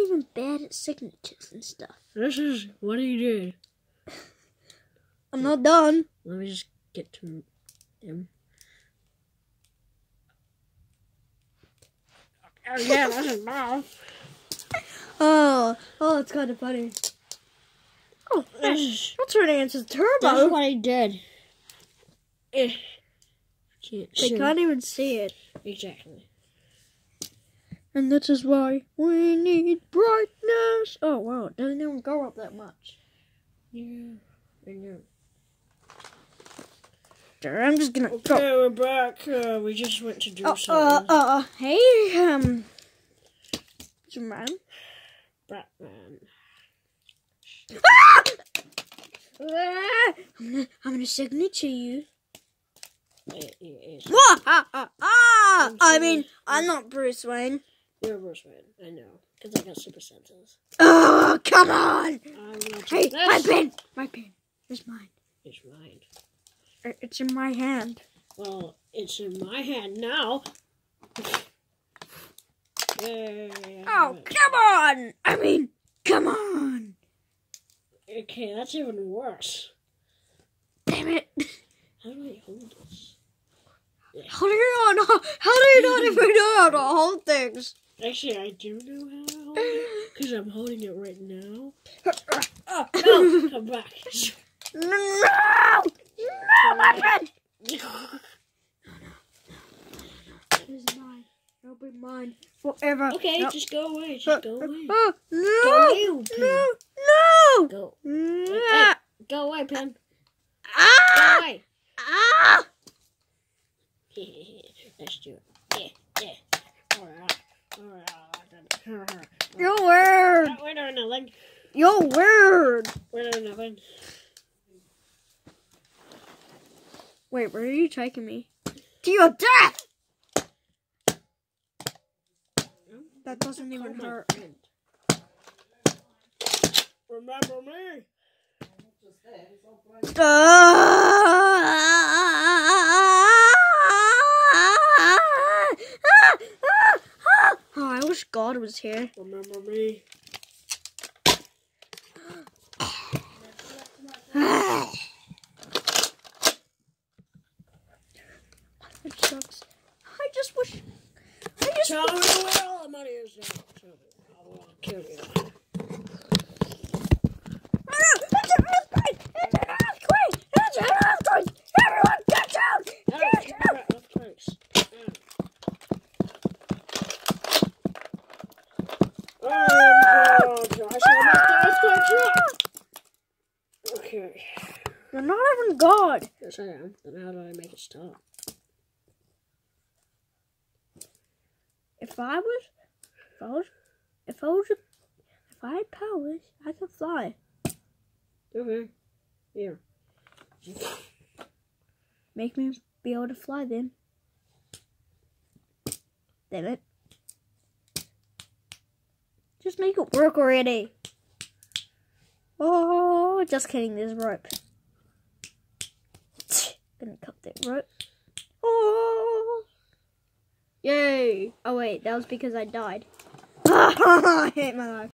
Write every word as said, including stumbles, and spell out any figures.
even bad at signatures and stuff. This is what he did. I'm not done. Let me just get to him. Oh yeah, that's his mouth. Oh, oh, it's kind of funny. Oh, that's turning into turbo. That's what he did. Eh. Can't They see. can't even see it. Exactly. And that is why we need brightness. Oh, wow, it doesn't even go up that much. Yeah, I know. There, I'm just gonna Okay, go. we're back. Uh, we just went to do Oh, uh, something. uh, hey, um, man. Batman. Ah! Ah! I'm gonna, I'm gonna signature you. It, it, it's- Wah, ah, ah, ah! I'm I mean, sorry. I'm not Bruce Wayne. You're Bruce Wayne. I know, because I got super senses. Oh, come on! I'm gonna Hey, take this. my pen! My pen. It's mine. It's mine. Uh, It's in my hand. Well, it's in my hand now. Yay. Oh, come on! I mean, come on! Okay, that's even worse. Damn it! How do I hold this? How do you not? How do you not even know how to hold things? Actually, I do know how to hold it, because I'm holding it right now. Oh, No, come back. no! No, my pen! This is mine. It'll be mine forever. Okay, No. just go away. Just go away. Oh, no! Go away, Pen. No! No! Go. No! Hey, go away, Pen. Go Ah! away. Ah! Let's do it. Yeah, yeah. Alright. Alright. You're weird. We're doing nothing. You're weird. We're doing nothing. Wait, where are you taking me? To your death! That doesn't even Call my hurt. friend. Remember me? Oh, I wish God was here. Remember me? It sucks. I just wish. I just. Tell me where all the money is now. Tell me. I want to kill you. Oh, no, it's an earthquake! It's an earthquake! It's an earthquake! Everyone, get down! No, Get down! right, earthquakes. Yeah. Oh, God. I shall make the earthquakes. Okay. You're not even God. Yes, I am. Then how do I make it stop? If I was, if I was, if I was, a, if I had powers, I could fly. Okay. Here. Make me be able to fly then. Damn it. Just make it work already. Oh, just kidding, there's rope. Gonna cut that rope. Oh. Yay. Oh wait, that was because I died. I hate my life.